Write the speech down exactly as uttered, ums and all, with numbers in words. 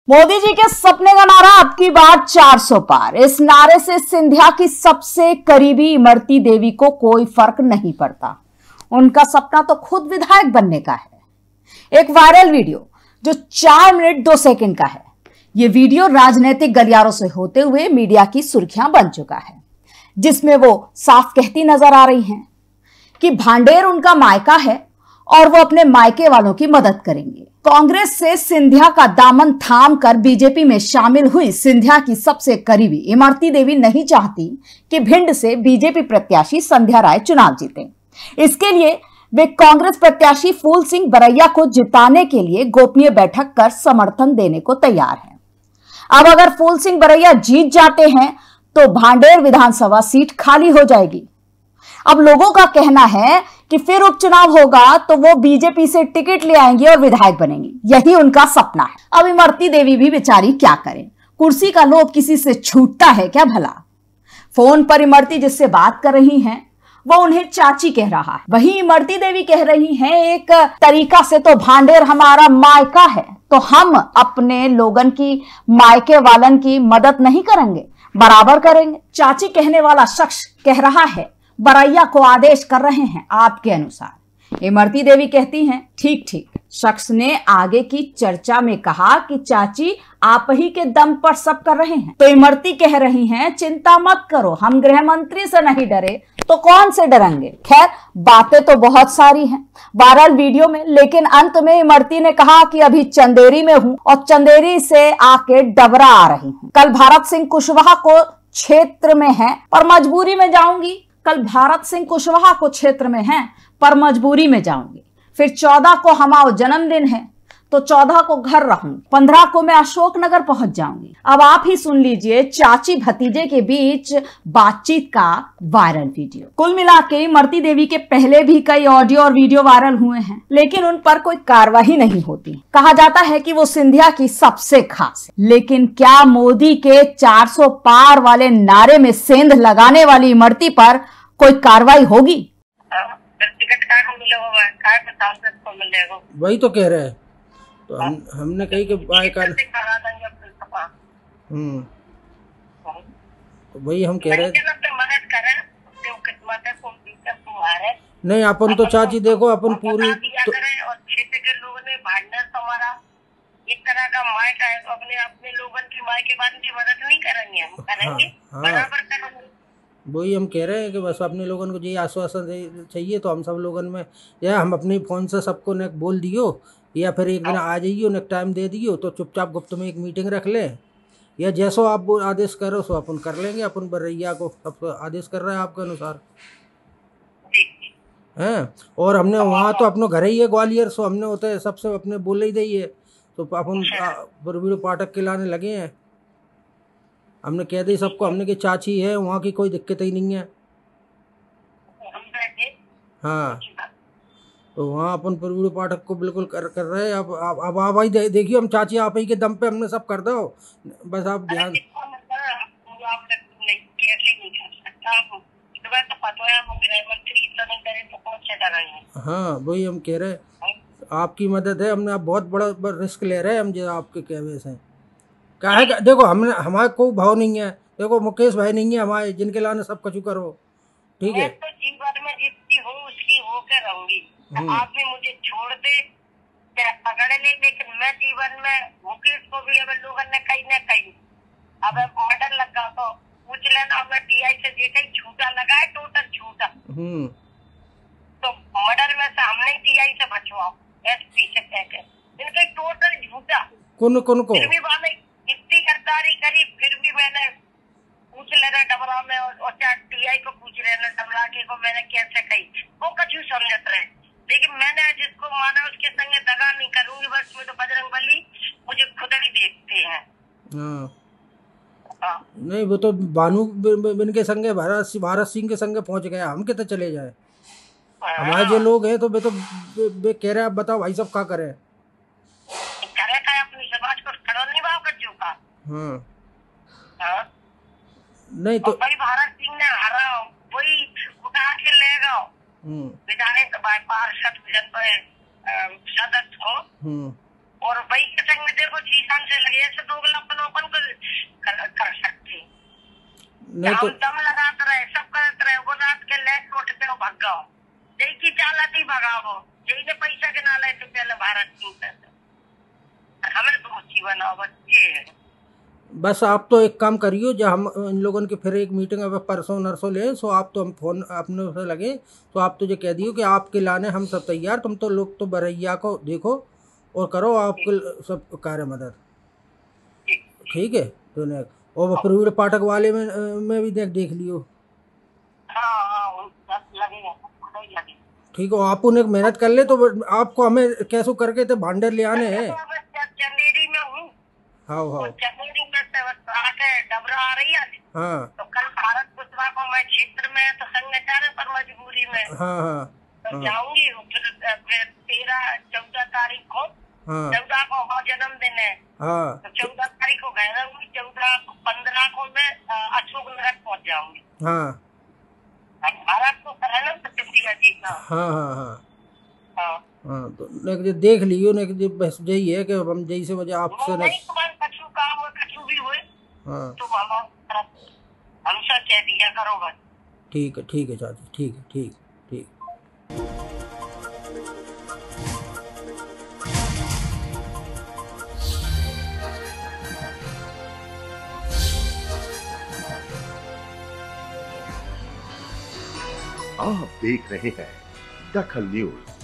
मोदी जी के सपने का नारा अब की बार चार सौ पार। इस नारे से सिंधिया की सबसे करीबी इमरती देवी को कोई फर्क नहीं पड़ता। उनका सपना तो खुद विधायक बनने का है। एक वायरल वीडियो जो चार मिनट दो सेकंड का है, ये वीडियो राजनीतिक गलियारों से होते हुए मीडिया की सुर्खियां बन चुका है, जिसमें वो साफ कहती नजर आ रही हैं कि भांडेर उनका मायका है और वो अपने मायके वालों की मदद करेंगे। कांग्रेस से सिंधिया का दामन थाम कर बीजेपी में शामिल हुई सिंधिया की सबसे करीबी इमरती देवी नहीं चाहती कि भिंड से बीजेपी प्रत्याशी संध्या राय चुनाव जीते। इसके लिए वे कांग्रेस प्रत्याशी फूल सिंह बरैया को जिताने के लिए गोपनीय बैठक कर समर्थन देने को तैयार हैं। अब अगर फूल सिंह बरैया जीत जाते हैं तो भांडेर विधानसभा सीट खाली हो जाएगी। अब लोगों का कहना है कि फिर उपचुनाव होगा तो वो बीजेपी से टिकट ले आएंगी और विधायक बनेंगी। यही उनका सपना है। अब इमरती देवी भी बेचारी क्या करें, कुर्सी का लोभ किसी से छूटता है क्या भला। फोन पर इमरती जिससे बात कर रही हैं वो उन्हें चाची कह रहा है, वही इमरती देवी कह रही हैं एक तरीका से तो भांडेर हमारा मायका है, तो हम अपने लोगन की मायके वालन की मदद नहीं करेंगे, बराबर करेंगे। चाची कहने वाला शख्स कह रहा है बरैया को आदेश कर रहे हैं आपके अनुसार। इमरती देवी कहती हैं ठीक ठीक। शख्स ने आगे की चर्चा में कहा कि चाची आप ही के दम पर सब कर रहे हैं, तो इमरती कह रही हैं चिंता मत करो, हम गृह मंत्री से नहीं डरे तो कौन से डरेंगे। खैर बातें तो बहुत सारी हैं वायरल वीडियो में, लेकिन अंत में इमरती ने कहा कि अभी चंदेरी में हूं और चंदेरी से आके डबरा आ रही हूं। कल भारत सिंह कुशवाहा को क्षेत्र में है पर मजबूरी में जाऊंगी। कल भारत सिंह कुशवाहा को क्षेत्र में हैं पर मजबूरी में जाऊंगी। फिर चौदह को हमारा जन्मदिन है तो चौदह को घर रहूंगी, पंद्रह को मैं अशोकनगर पहुंच जाऊंगी। अब आप ही सुन लीजिए चाची भतीजे के बीच बातचीत का वायरल वीडियो। कुल मिला के इमरती देवी के पहले भी कई ऑडियो और वीडियो वायरल हुए हैं, लेकिन उन पर कोई कार्रवाई नहीं होती। कहा जाता है कि वो सिंधिया की सबसे खास है, लेकिन क्या मोदी के चार सौ पार वाले नारे में सेंध लगाने वाली इमरती पर कोई कार्रवाई होगी? वही तो कह रहे हैं, तो हम हमने कही कि बायकार हम्म वही हम कह रहे हैं। नहीं अपन तो चाची देखो अपन पूरी तो क्षेत्र के लोगों ने भांडर हमारा एक तरह का मायका है, तो अपने अपने लोगों की माय के बाद की मदद नहीं करेंगे, हम करेंगे बराबर करेंगे। वही हम कह रहे हैं कि बस अपने लोगों को ये आश्वासन चाहिए, तो हम सब लोगों में या हम अपने फोन से सबको ने बोल दियो या फिर एक दिन आ जाइयो ने टाइम दे दियो, तो चुपचाप गुप्त में एक मीटिंग रख लें या जैसो आप वो आदेश करो सो अपन कर लेंगे। अपन बरैया को सब आदेश कर रहे हैं आपके अनुसार हैं। और हमने वहाँ तो अपने घर ही है ग्वालियर, सो हमने होता है सबसे अपने बोले ही दी है, तो अपन वीडियो पाठक के लाने लगे हैं। हमने कह दी सबको, हमने की चाची है वहाँ की कोई दिक्कत ही नहीं है। हाँ तो वहाँ अपन वीडियो पाठक को बिल्कुल कर कर रहे हैं। अब अब अब आप ही देखिए, हम चाची आप ही के दम पे हमने सब कर दो, बस आप ध्यान। हाँ वही हम कह रहे हैं, आपकी मदद है, हमने आप बहुत बड़ा रिस्क ले रहे हैं हम जो आपके कहवे से। क्या है देखो, हमने हमारे कोई भाव नहीं है, देखो मुकेश भाई नहीं है हमारे जिनके लाने सब कुछ करो, ठीक है। तो जीवन में जितनी हूँ उसकी होकर रहूंगी, आप भी मुझे छोड़ दे पकड़ ले, लेकिन मैं जीवन में मुकेश को भी अगर लोगों ने कहीं न कहीं अब मर्डर लगा तो पूछ लेना, मैं टीआई से देखा छूटा लगा है, टोटल छूटा, तो मर्डर में से हमने टीआई से बचवाओ एसपी से कहकर इनके टोटल झूठा। कौन कौन को फिर भी मैंने इतनी गद्दारी करी, फिर भी मैंने पूछ लेना डबरा में और क्या टीआई को पूछ लेना डबरा के को मैंने कैसे कही, वो कछु समझत रहे, लेकिन मैंने जिसको माना उसके संगे दगा नहीं करूंगी। बस में तो बजरंग बली मुझे खुद ही देखते हैं। हाँ नहीं वो तो भानु बिन के संगे भारत भारत सिंह के संगे पहुंच गया, हम कितने चले जाए। हमारे जो लोग हैं तो वे तो बे, बे कह रहे हैं, बताओ भाई सब क्या करे करे का अपनी समाज को खड़ा नहीं भाव कर चुका। हाँ हाँ नहीं तो भाई भारत सिंह ने हरा वही उठा के ले गए विधायक पार्षद जनपद सदस्य को और वही के संग में देखो जीवन से लगे ऐसे दोगला अपन अपन कर, कर सकते नहीं तो दम लगाते रहे, सब करते रहे, वो रात के लेट उठते हो भाग गओ, यही की चालत ही भगाओ, यही ने पैसा के ना लेते पहले भारत की हमें तो जीवन बच्चे। बस आप तो एक काम करियो, जब हम इन लोगों की फिर एक मीटिंग अब परसों नरसों ले, सो आप तो हम फोन अपने से लगे तो आप तो जो कह दियो कि आपके लाने हम सब तैयार, तुम तो लोग तो बरैया को देखो और करो आपके सब कार्य मदद, ठीक है। तो ने और प्रवीण पाठक वाले में में भी देख देख लियो। हाँ हाँ लगेगा, ठीक है, आप उन्हें मेहनत कर ले तो आपको हमें कैसे करके तो भांडर ले आने हैं। चंदेरी में हूँ, हाँ हाँ चंदेरी में आके डबरा आ रही है। हाँ तो कल भारत पुष्पा को मैं क्षेत्र में तो संग चारे पर मजबूरी में हाँ हाँ तो जाऊंगी, फिर फिर तेरह चौदह तारीख को, हाँ चौदह को हमारा जन्मदिन है, हाँ तो चौदह तारीख को गए रहूंगी, चौदह पंद्रह को मैं अशोक नगर पहुंच जाऊंगी। हाँ भारत को कराना सिंधिया जी का। हाँ हाँ हाँ हाँ हाँ तो ने देख लियो ने कि बस यही है कि हम जैसे वजह आपसे नहीं तुम्हारे कछु काम हो कछु भी हुए हाँ तो हमारा हमसे कह दिया करो बस। ठीक है ठीक है चाची, ठीक है ठीक ठीक। आप देख रहे हैं दखल न्यूज।